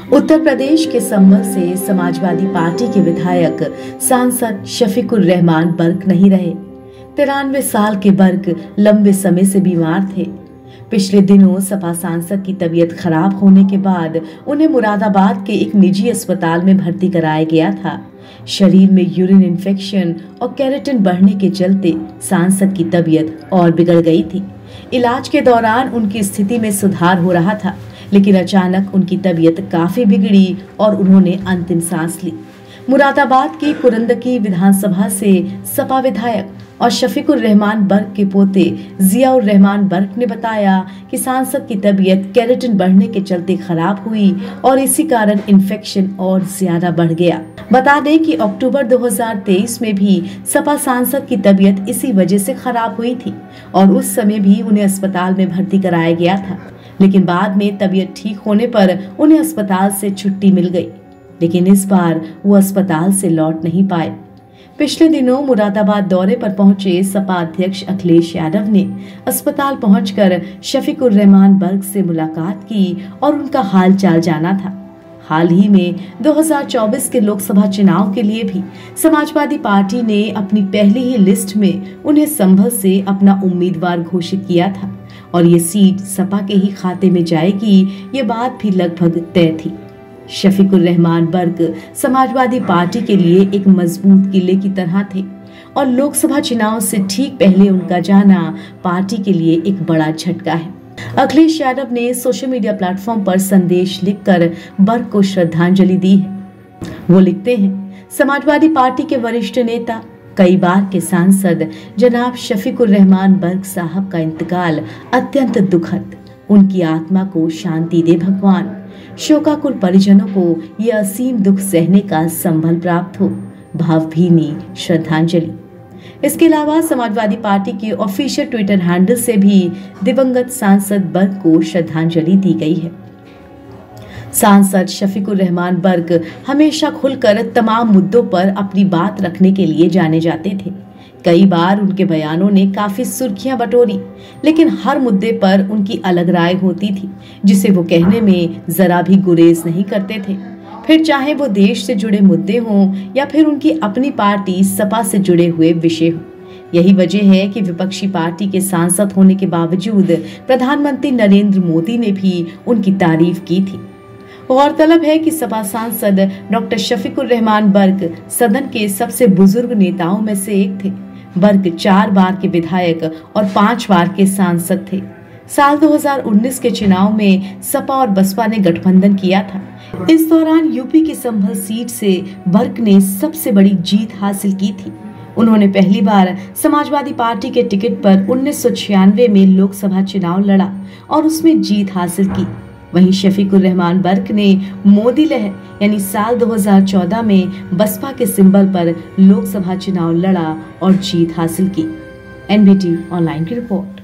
उत्तर प्रदेश के संभल से समाजवादी पार्टी के विधायक सांसद शफीकुर रहमान बर्क नहीं रहे। 93 साल के बर्क लंबे समय से बीमार थे। पिछले दिनों सपा सांसद की तबीयत खराब होने के बाद उन्हें मुरादाबाद के एक निजी अस्पताल में भर्ती कराया गया था। शरीर में यूरिन इन्फेक्शन और केराटिन बढ़ने के चलते सांसद की तबीयत और बिगड़ गई थी। इलाज के दौरान उनकी स्थिति में सुधार हो रहा था, लेकिन अचानक उनकी तबीयत काफी बिगड़ी और उन्होंने अंतिम सांस ली। मुरादाबाद की कुरंदकी विधानसभा से सपा विधायक और शफीकुर रहमान बर्क के पोते जियाउर रहमान बर्क ने बताया कि सांसद की तबीयत केराटिन बढ़ने के चलते खराब हुई और इसी कारण इन्फेक्शन और ज्यादा बढ़ गया। बता दें कि अक्टूबर 2023 में भी सपा सांसद की तबीयत इसी वजह से खराब हुई थी और उस समय भी उन्हें अस्पताल में भर्ती कराया गया था, लेकिन बाद में तबीयत ठीक होने पर उन्हें अस्पताल से छुट्टी मिल गई, लेकिन इस बार वो अस्पताल से लौट नहीं पाए। पिछले दिनों मुरादाबाद दौरे पर पहुंचे सपा अध्यक्ष अखिलेश यादव ने अस्पताल पहुंचकर शफीकुर रहमान बर्क से मुलाकात की और उनका हाल चाल जाना था। हाल ही में 2024 के लोकसभा चुनाव के लिए भी समाजवादी पार्टी ने अपनी पहली ही लिस्ट में उन्हें संभल से अपना उम्मीदवार घोषित किया था और ये सीट सपा के ही खाते में जाएगी, ये बात भी लगभग तय थी। शफीकुर रहमान बर्क समाजवादी पार्टी के लिए एक मजबूत किले की तरह थे और लोकसभा चुनाव से ठीक पहले उनका जाना पार्टी के लिए एक बड़ा झटका है। अखिलेश यादव ने सोशल मीडिया प्लेटफॉर्म पर संदेश लिखकर बर्क को श्रद्धांजलि दी है। वो लिखते हैं, समाजवादी पार्टी के वरिष्ठ नेता, कई बार के सांसद जनाब शफीकुर रहमान बर्क साहब का इंतकाल अत्यंत दुखद। उनकी आत्मा को शांति दे भगवान। शोकाकुल परिजनों को यह असीम दुख सहने का संबल प्राप्त हो। भावभीनी श्रद्धांजलि। इसके अलावा समाजवादी पार्टी के ऑफिशियल ट्विटर हैंडल से भी दिवंगत सांसद बर्क को श्रद्धांजलि दी गई है। सांसद शफीकुर रहमान बर्क हमेशा खुलकर तमाम मुद्दों पर अपनी बात रखने के लिए जाने जाते थे। कई बार उनके बयानों ने काफी सुर्खियां बटोरी, लेकिन हर मुद्दे पर उनकी अलग राय होती थी, जिसे वो कहने में जरा भी गुरेज नहीं करते थे। फिर चाहे वो देश से जुड़े मुद्दे हों या फिर उनकी अपनी पार्टी सपा से जुड़े हुए विषय हों। यही वजह है कि विपक्षी पार्टी के सांसद होने के बावजूद प्रधानमंत्री नरेंद्र मोदी ने भी उनकी तारीफ की थी। गौरतलब है कि सपा सांसद डॉक्टर शफीकुर रहमान बर्क सदन के सबसे बुजुर्ग नेताओं में से एक थे। बर्क 4 बार के विधायक और 5 बार के सांसद थे। साल 2019 के चुनाव में सपा और बसपा ने गठबंधन किया था। इस दौरान यूपी की संभल सीट से बर्क ने सबसे बड़ी जीत हासिल की थी। उन्होंने पहली बार समाजवादी पार्टी के टिकट पर 1996 में लोकसभा चुनाव लड़ा और उसमें जीत हासिल की। वहीं शफीकुर रहमान बर्क ने मोदी लहर यानी साल 2014 में बसपा के सिंबल पर लोकसभा चुनाव लड़ा और जीत हासिल की। एनबीटी ऑनलाइन की रिपोर्ट।